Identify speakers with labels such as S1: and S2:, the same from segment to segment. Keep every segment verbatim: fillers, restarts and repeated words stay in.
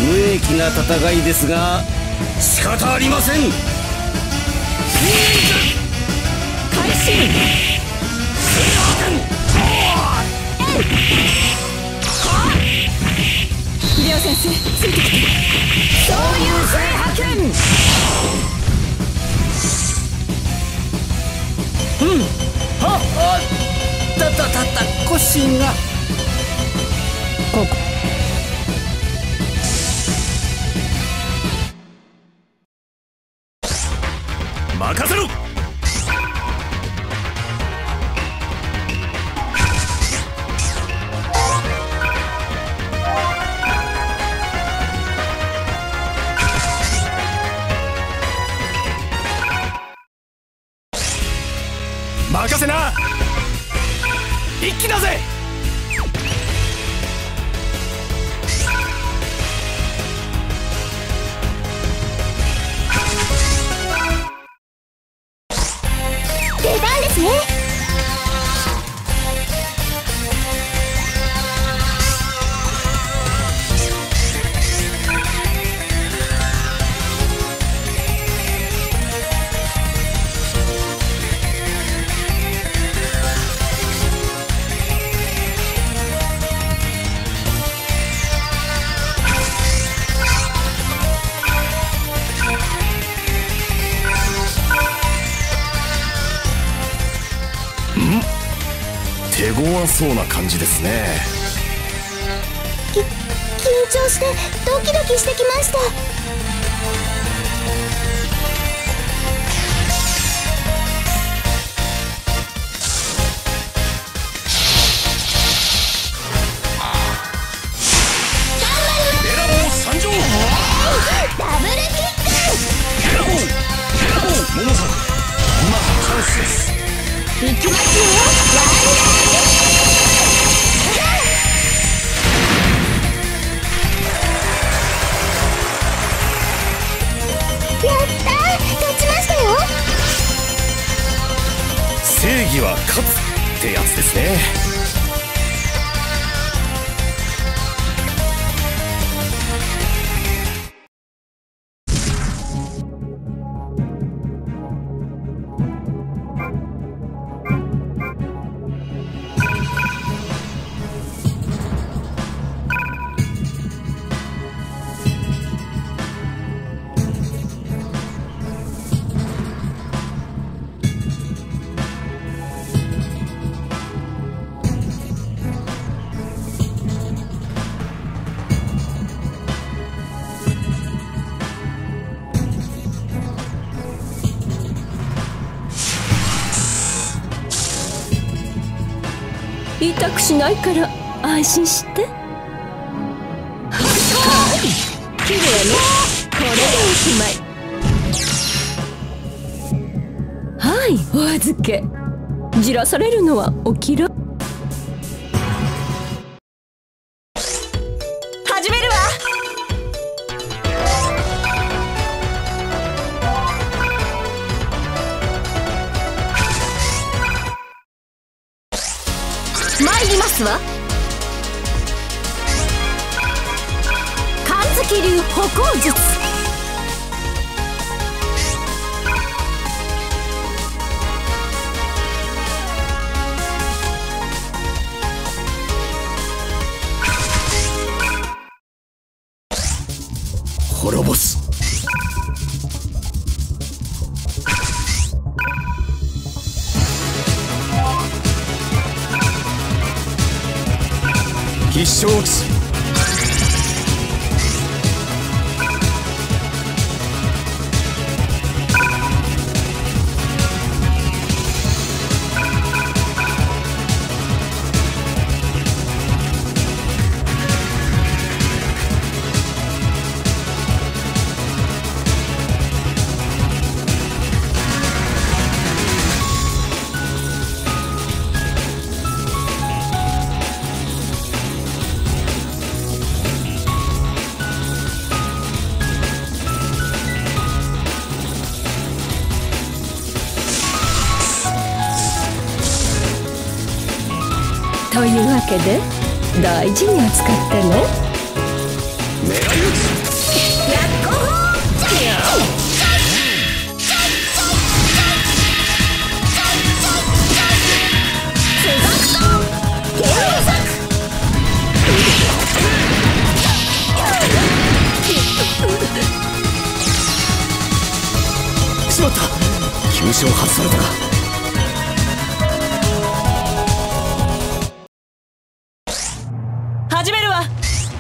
S1: 無益な戦いですが仕方ありません。
S2: 開始。秀夫先生、ついてきて。総流星派遣。
S1: うん。はあ、たたたたコッシーがここ。任せろ。任せな。一気だぜ。
S2: 出番ですね。
S1: 手強そうな感じですね。
S2: き緊張してドキドキしてきました。
S1: メラボー参上。
S2: ダブルキック。
S1: メラボーメラボーモモさん、今チャンスです。
S2: いきますよ。やったー、勝ちましたよ。
S1: 正義は勝つってやつですね。
S2: 痛くしないから安心して。綺麗ね。これでおしまい。はい、お預け。じらされるのはお嫌い。始めるわ。参りますわ。神月流歩行術。
S1: 滅ぼす。必勝落ち。というわけで大事に扱ってね。狙い撃ち。 った。急所を外されたか。
S2: 始めるわ。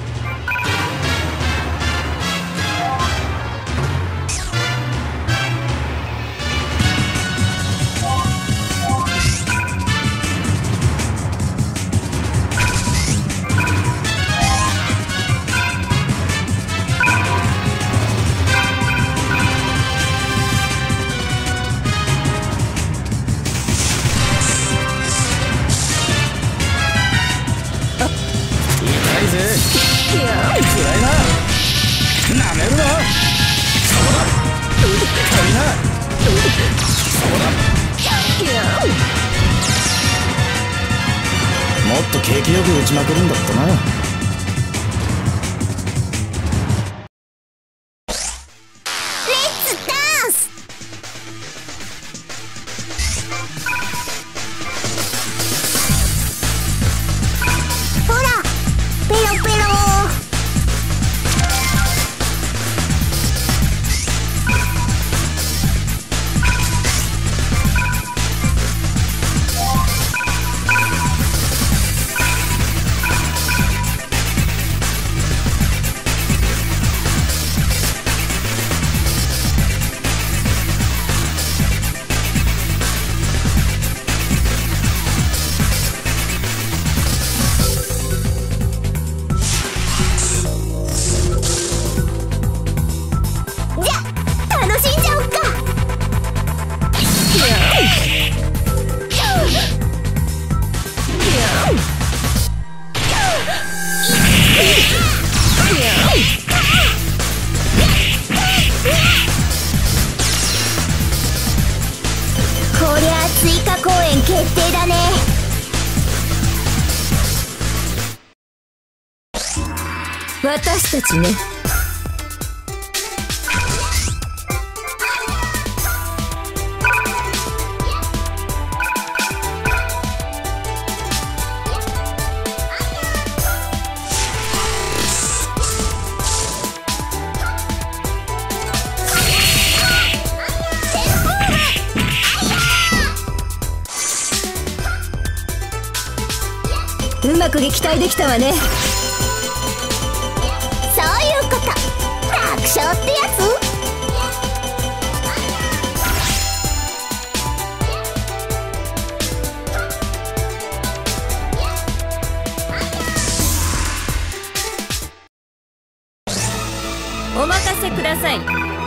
S1: もっと景気よく打ちまくるんだったな。レッ
S3: ツダンス。ほらペロペロ。こりゃ追加公演決定だね。
S2: 私たちね。うまく撃退できたわね。
S3: そういうこと。楽勝ってやつ。
S2: お任せください。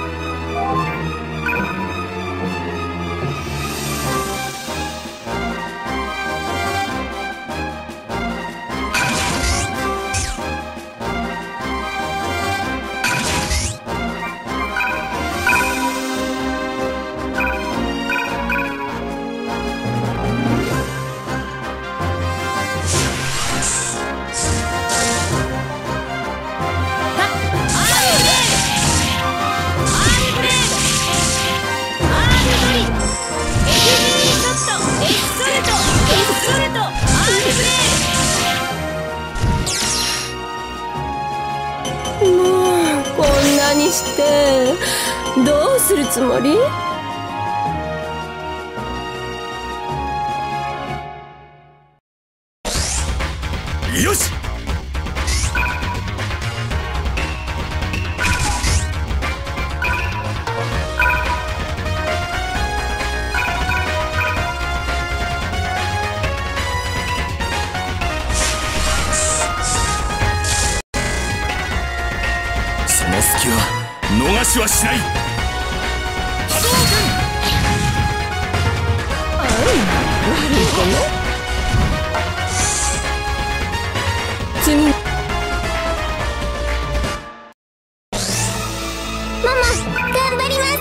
S2: もうこんなにしてどうするつもり？
S1: よし。その隙は逃しはしない。波動拳。
S2: 悪い子ね。次。
S3: ママ頑張ります。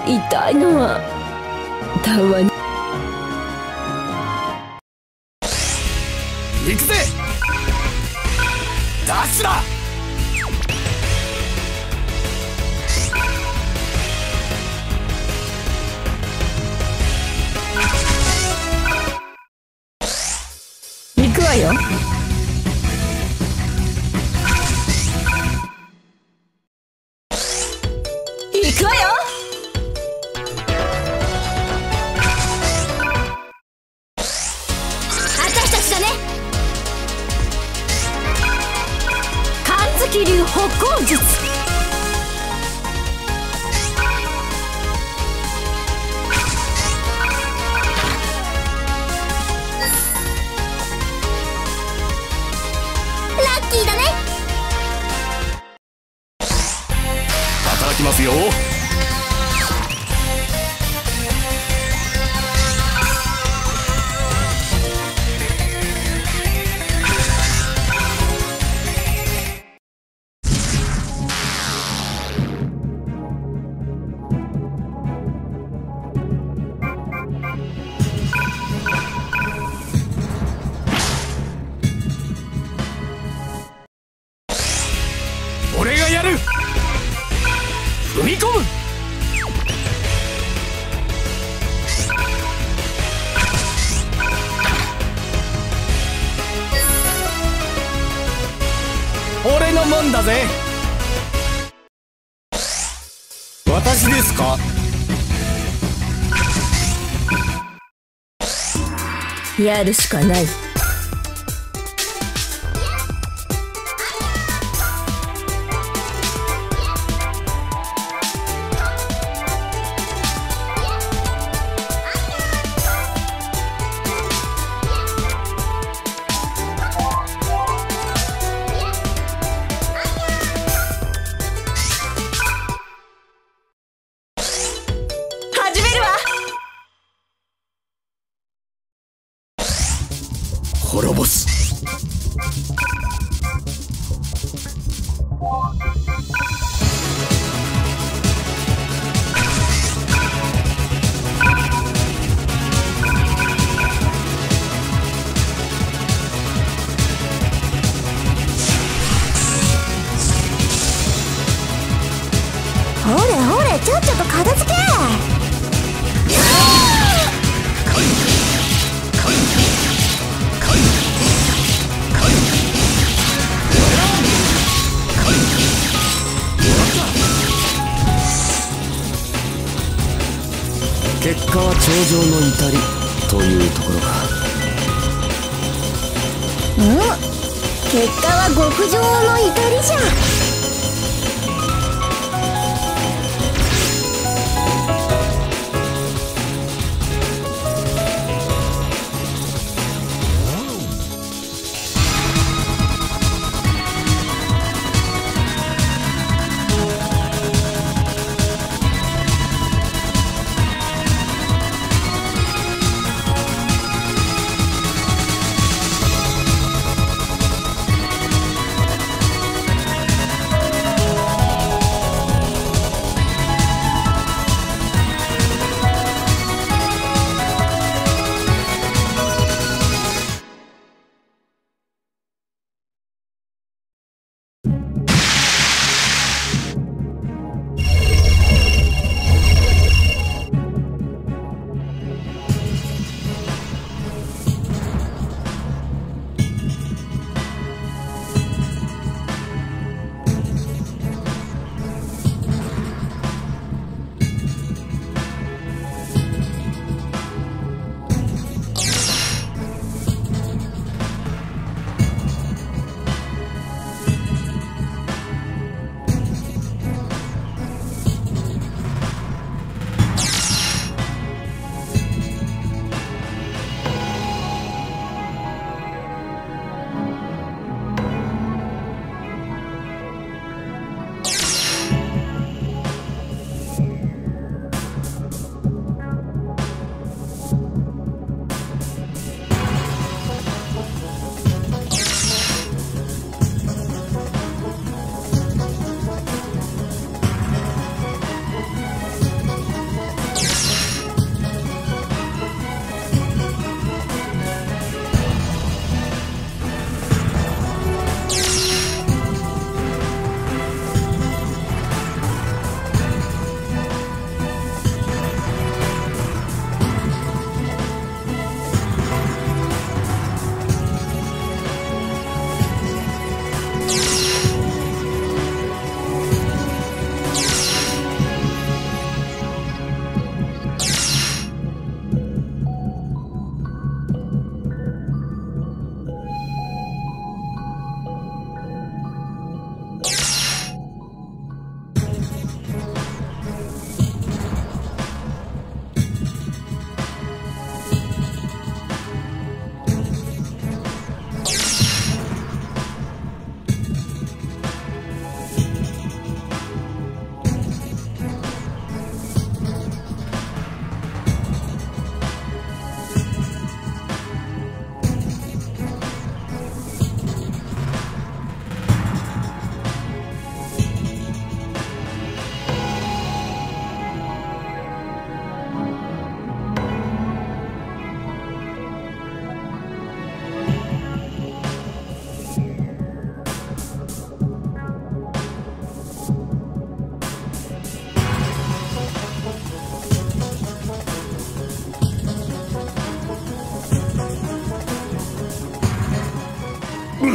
S2: 痛いのはたまに。
S1: 行くぜダッシュだ。
S2: 行くわよ。行くわよ。私たちだね。神月流歩行術。
S3: ラッキーだね。
S1: 働きますよ。俺がやる。踏み込む。俺のもんだぜ。私ですか。
S2: やるしかない。始めるわ。
S1: 滅ぼす。
S3: ほれほれ、ちょっちょと片付け。
S1: 結果は頂上の至りというところか。
S3: うん、結果は極上の至りじゃ。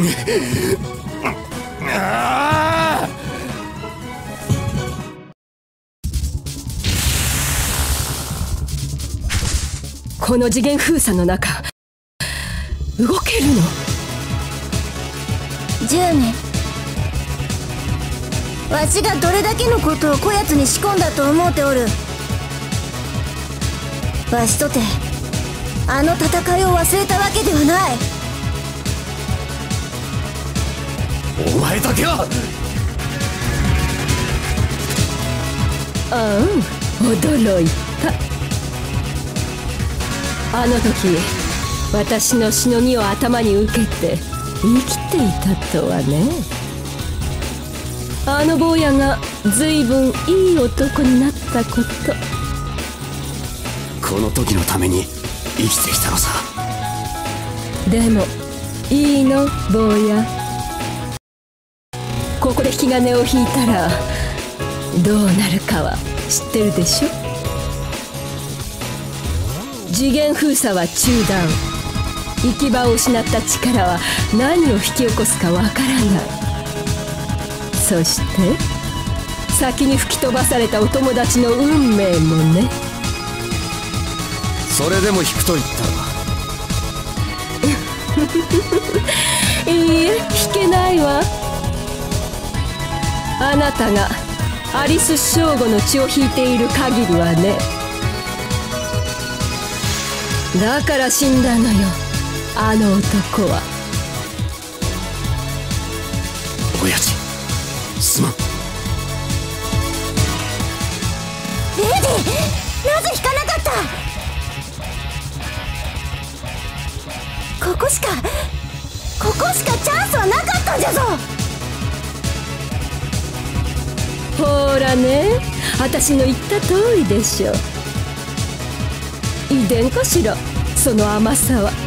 S1: ああ。
S2: この次元封鎖の中動けるの？
S3: じゅうねん、わしがどれだけのことをこやつに仕込んだと思うておる。わしとてあの戦いを忘れたわけではない。
S1: お前だけは。
S2: ああ、驚いた。あの時私のしのぎを頭に受けて生きていたとはね。あの坊やが随分いい男になったこと。
S1: この時のために生きてきたのさ。
S2: でもいいの坊や。ここで引き金を引いたらどうなるかは知ってるでしょ。次元封鎖は中断。行き場を失った力は何を引き起こすかわからない。そして先に吹き飛ばされたお友達の運命もね。
S1: それでも引くと言った
S2: いいえ、引けないわ。あなたがアリス正吾の血を引いている限りはね。だから死んだのよ、あの男は。
S1: 親父、すまん。
S3: レイジ、なぜ引かなかった？ここしかここしかチャンスはなかったんじゃぞ。
S2: ほらね、私の言った通りでしょ。遺伝かしら、その甘さは。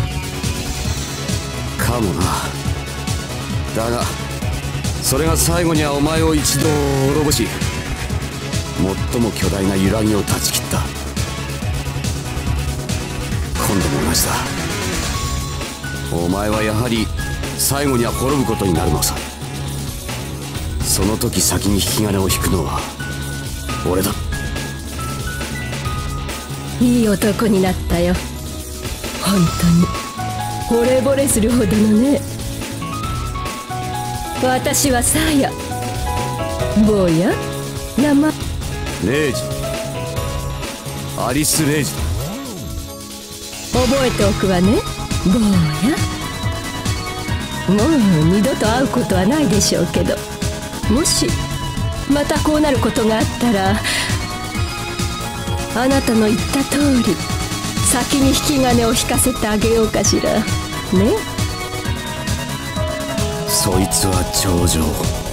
S1: かもな。だがそれが最後にはお前を一度滅ぼし、最も巨大な揺らぎを断ち切った。今度も同じだ。お前はやはり最後には滅ぶことになるのさ。その時先に引き金を引くのは俺だ。
S2: いい男になったよ、本当に。惚れ惚れするほどのね。私はサーヤ。坊や、名前
S1: レイジ、アリス・レイジだ。
S2: 覚えておくわね、坊や。もう二度と会うことはないでしょうけど、もしまたこうなることがあったら、あなたの言った通り先に引き金を引かせてあげようかしらね。
S1: そいつは頂上。